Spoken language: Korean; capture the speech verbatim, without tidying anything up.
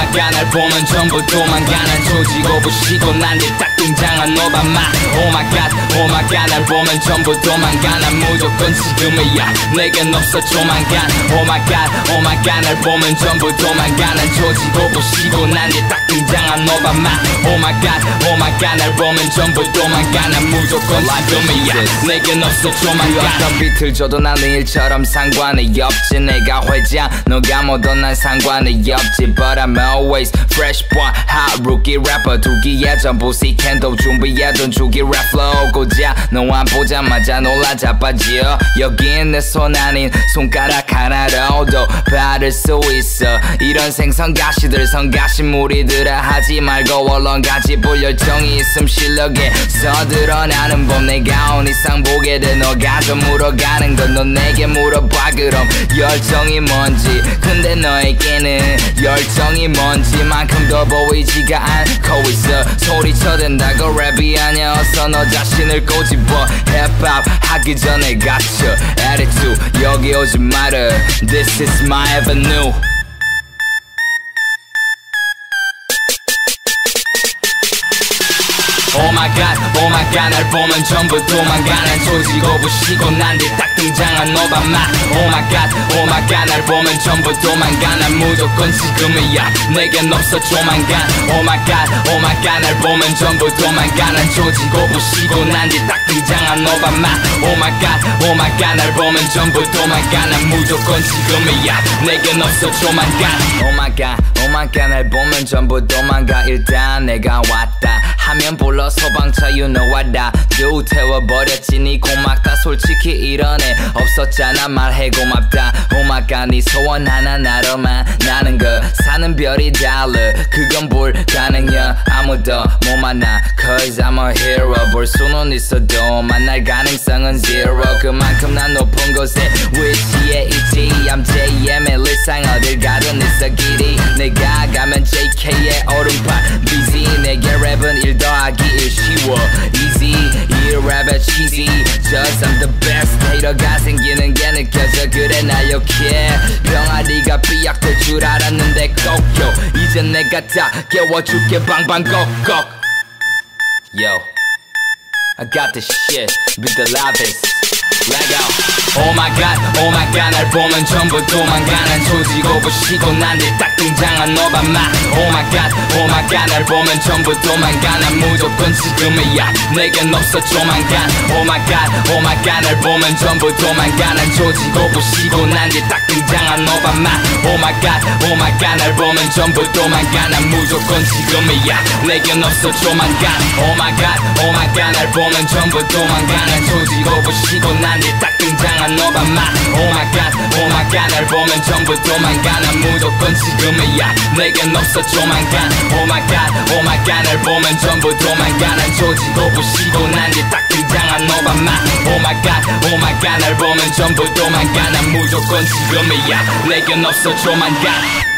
my god 날 보면 전부 도망가는 조지고 부시고 난 뒤 딱 등장한 오바마 Oh my god oh my god 날 보면 전부 도망가 난 무조건 지금이야 내겐 없어 조만간 Oh my god oh my god 날 보면 전부 도망가 난 조지고 부시고 난 뒤 딱 등장한 오바마 Oh my god oh my god 날 보면 전부 도망가 난 무조건 지금이야 내겐 없어 조만간 어떤 비틀 줘도 나는 일처럼 상관이 없지 내가 회장 너가 뭐든 난 상관이 없지 But I'm always fresh boy hot rookie rapper 두기에 전부 시캔도 준비해둔 주기 랩 flow 고자 너와 보자마자 놀라 자빠져 여긴 내 손 아닌 손가락 하나로도 받을 수 있어 이런 생선가시들 성가시 무리들아 하지 말고 얼른 가지 불열정이 있음 실력에서 드러나는 법 내가 온 이상 보게 돼 너가 좀 물어가는 건 넌 내게 물어봐 그럼 열정이 뭔지 근데 너에게는 열정이 뭔지만큼 더 보이지가 않고 있어 소리쳐댄다고 랩이 아냐 어서 너 자신을 꼬집어 힙합 하기 전에 갇혀 attitude 여기 오지 마라 This is my avenue Oh my god, oh my god 날 보면 전부 도망가는 조지고 부시고 난 뒤 딱 등장한 오바마 Oh my god, oh my god 날 보면 전부 도망가 난 무조건 지금이야 내겐 없어 조만간 Oh my god, oh my god 날 보면 전부 도망가 난 조지고 부시고 난 뒤 딱 등장한 오바마 Oh my god, oh my god 날 보면 전부 도망가 난 무조건 지금이야 내겐 없어 조만간 Oh my god, oh my god 날 보면 전부 도망가 일단 내가 왔다 하면 불러 소방차 you know what I do 태워버렸지 니 고맙다 솔직히 이런 애 없었잖아 말해 고맙다 Oh my god 니 소원 하나 나로만 나는 거 사는 별이 달라 그건 불가능해 아무도 못 만나 Cause I'm a hero 볼 수는 있어도 만날 가능성은 zero 그만큼 난 높은 곳에 위치해 있지 I'm 제이엠의 일상 어딜 가든 있어 길이 내가 가면 제이케이의 오른팔 busy 내게 랩은 일 더하기 일 쉬워 easy 이 랩에 cheesy Just I'm the best 하터가 생기는 게 느껴져 그래 나 욕해 병아리가 삐약될 줄 알았는데 꼭요 이젠 내가 다 깨워줄게 방방곡곡 Yo I got this shit be the loudest Let go Oh my god, oh my god 날 보면 전부 도망가는 조지고 부시고 난 뒤 딱 등장한 오바마 Oh my god, oh my god 날 보면 전부 도망가 난 무조건 지금이야 내겐 없어 조만간 Oh my god, oh my god 날 보면 전부 도망가 난 조지고 부시고 난 뒤 딱 등장한 오바마 Oh my god, oh my god 날 보면 전부 도망가 난 무조건 지금이야 내겐 없어 조만간 Oh my god, oh my god 날 보면 전부 도망가 난 조지고 부시고 난 뒤 딱 등장한 오바마 Oh my god, oh my god 날 보면 전부 도망가 난 무조건 지금이야 내겐 없어 조만간 Oh my god, oh my god 날 보면 전부 도망가 난 조지고 부시고 난 뒤 딱 등장한 오바마 Oh my god, oh my god 날 보면 전부 도망가 난 무조건 지금이야 내겐 없어 조만간